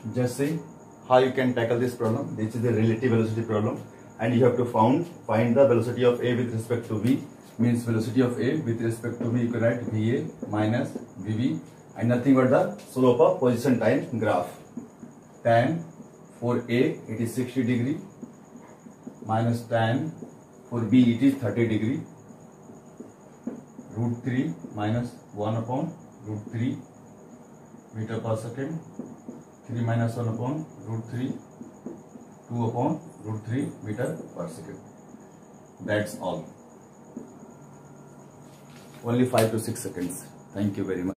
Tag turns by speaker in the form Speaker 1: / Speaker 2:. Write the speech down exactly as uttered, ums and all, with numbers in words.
Speaker 1: Just see how you can tackle this problem. This is the relative velocity problem, and you have to found find the velocity of A with respect to V. Means velocity of A with respect to V, you can write V A minus V B, and nothing but the slope of position time graph. Tan for A it is sixty degree minus tan for B it is thirty degree. Root three minus one upon root three meter per second. three minus one upon root three, two upon root three meter per second. That's all. Only five to six seconds. Thank you very much.